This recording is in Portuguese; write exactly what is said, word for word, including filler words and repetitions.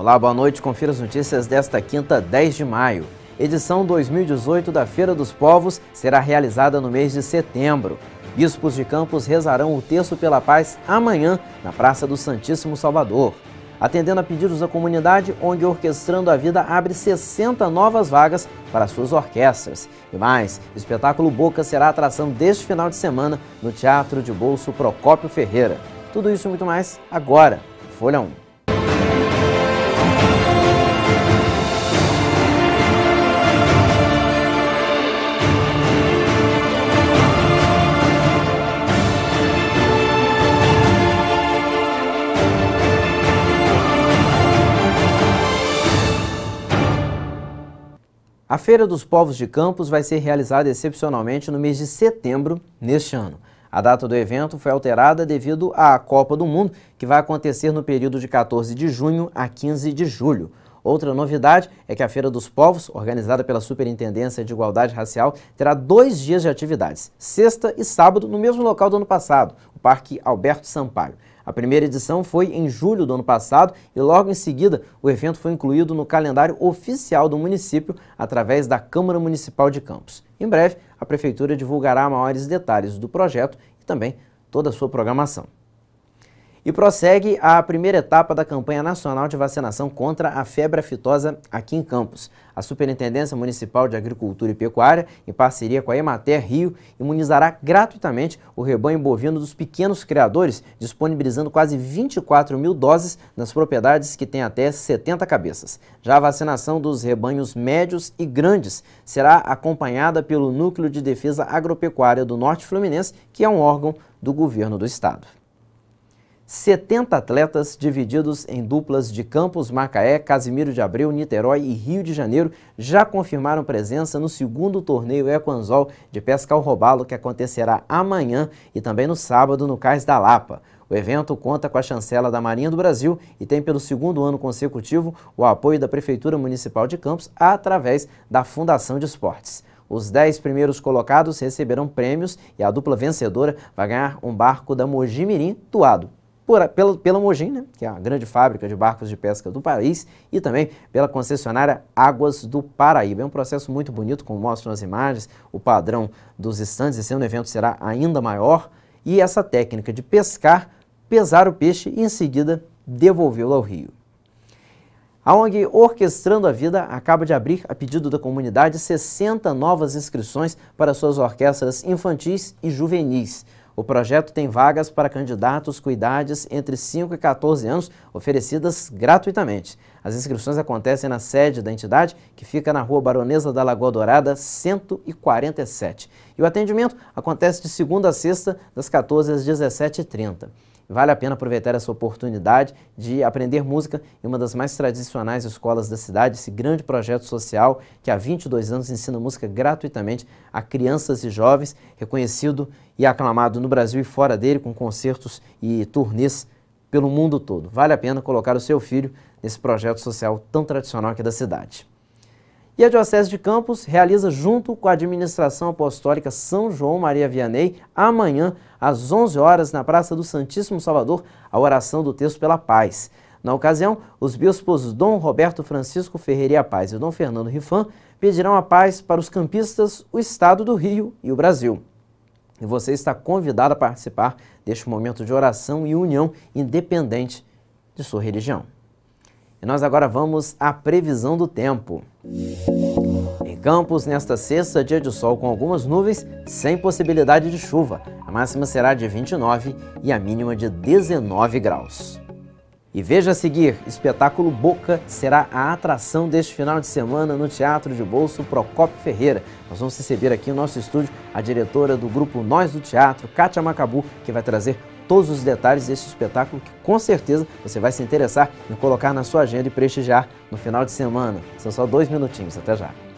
Olá, boa noite. Confira as notícias desta quinta, dez de maio. Edição dois mil e dezoito da Feira dos Povos será realizada no mês de setembro. Bispos de Campos rezarão o Terço pela Paz amanhã na Praça do Santíssimo Salvador. Atendendo a pedidos da comunidade, O N G Orquestrando a Vida abre sessenta novas vagas para suas orquestras. E mais, o espetáculo Boca será a atração deste final de semana no Teatro de Bolso Procópio Ferreira. Tudo isso e muito mais agora, Folha um. A Feira dos Povos de Campos vai ser realizada excepcionalmente no mês de setembro neste ano. A data do evento foi alterada devido à Copa do Mundo, que vai acontecer no período de quatorze de junho a quinze de julho. Outra novidade é que a Feira dos Povos, organizada pela Superintendência de Igualdade Racial, terá dois dias de atividades, sexta e sábado, no mesmo local do ano passado, o Parque Alberto Sampaio. A primeira edição foi em julho do ano passado e logo em seguida o evento foi incluído no calendário oficial do município através da Câmara Municipal de Campos. Em breve, a Prefeitura divulgará maiores detalhes do projeto e também toda a sua programação. E prossegue a primeira etapa da campanha nacional de vacinação contra a febre aftosa aqui em Campos. A Superintendência Municipal de Agricultura e Pecuária, em parceria com a Emater Rio, imunizará gratuitamente o rebanho bovino dos pequenos criadores, disponibilizando quase vinte e quatro mil doses nas propriedades que têm até setenta cabeças. Já a vacinação dos rebanhos médios e grandes será acompanhada pelo Núcleo de Defesa Agropecuária do Norte Fluminense, que é um órgão do governo do estado. setenta atletas divididos em duplas de Campos, Macaé, Casimiro de Abreu, Niterói e Rio de Janeiro já confirmaram presença no segundo torneio Equanzol de pesca ao robalo, que acontecerá amanhã e também no sábado no Cais da Lapa. O evento conta com a chancela da Marinha do Brasil e tem pelo segundo ano consecutivo o apoio da Prefeitura Municipal de Campos através da Fundação de Esportes. Os dez primeiros colocados receberão prêmios e a dupla vencedora vai ganhar um barco da Mogi Mirim doado Por, pela, pela Mogi, né, que é a grande fábrica de barcos de pesca do país, e também pela concessionária Águas do Paraíba. É um processo muito bonito, como mostram as imagens, o padrão dos estandes. Esse ano o evento será ainda maior, e essa técnica de pescar, pesar o peixe e em seguida devolvê-lo ao rio. A O N G Orquestrando a Vida acaba de abrir, a pedido da comunidade, sessenta novas inscrições para suas orquestras infantis e juvenis. O projeto tem vagas para candidatos com idades entre cinco e quatorze anos, oferecidas gratuitamente. As inscrições acontecem na sede da entidade, que fica na Rua Baronesa da Lagoa Dourada, cento e quarenta e sete. E o atendimento acontece de segunda a sexta, das quatorze às dezessete e trinta. Vale a pena aproveitar essa oportunidade de aprender música em uma das mais tradicionais escolas da cidade, esse grande projeto social que há vinte e dois anos ensina música gratuitamente a crianças e jovens, reconhecido e aclamado no Brasil e fora dele, com concertos e turnês pelo mundo todo. Vale a pena colocar o seu filho nesse projeto social tão tradicional aqui da cidade. E a Diocese de Campos realiza, junto com a Administração Apostólica São João Maria Vianney, amanhã, às onze horas, na Praça do Santíssimo Salvador, a oração do Terço pela Paz. Na ocasião, os bispos Dom Roberto Francisco Ferreira Paz e Dom Fernando Rifan pedirão a paz para os campistas, o Estado do Rio e o Brasil. E você está convidado a participar deste momento de oração e união, independente de sua religião. E nós agora vamos à previsão do tempo. Em Campos, nesta sexta, dia de sol com algumas nuvens, sem possibilidade de chuva. A máxima será de vinte e nove e a mínima de dezenove graus. E veja a seguir, espetáculo Boca será a atração deste final de semana no Teatro de Bolso Procópio Ferreira. Nós vamos receber aqui no nosso estúdio a diretora do grupo Nós do Teatro, Kátia Macabu, que vai trazer todos os detalhes deste espetáculo que com certeza você vai se interessar em colocar na sua agenda e prestigiar no final de semana. São só dois minutinhos, até já.